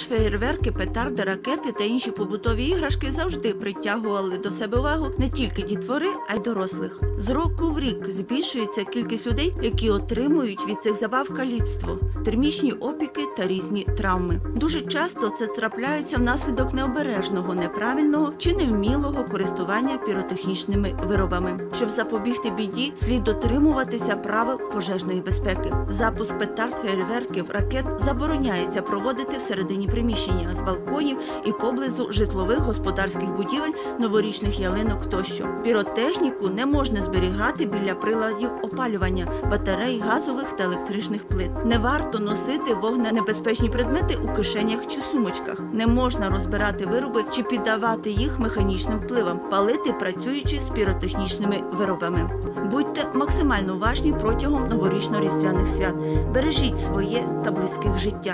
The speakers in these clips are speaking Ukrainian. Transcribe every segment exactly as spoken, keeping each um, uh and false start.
феєрверки, петарди, ракети та інші побутові іграшки завжди притягували до себе увагу не тільки дітвори, а й дорослих. З року в рік збільшується кількість людей, які отримують від цих забав каліцтво, термічні опіки та різні травми. Дуже часто це трапляється внаслідок необережного, неправильного чи невмілого користування піротехнічними виробами. Щоб запобігти біді, слід дотримуватися правил пожежної безпеки. Запуск петард, феєрверків, ракет забороняється проводити всередині приміщення, з балконів і поблизу житлових господарських будівель, новорічних ялинок тощо. Піротехніку не можна зберігати біля приладів опалювання, батарей, газових та електричних плит. Не варто носити вогненебезпечні предмети у кишенях чи сумочках. Не можна розбирати вироби чи піддавати їх механічним впливам, палити, працюючи з піротехнічними виробами. Будьте максимально уважні протягом новорічно-різдвяних свят. Бережіть своє та близьких життя.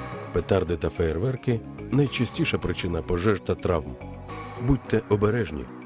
Петарди та феєрверки – найчастіша причина пожеж та травм. Будьте обережні.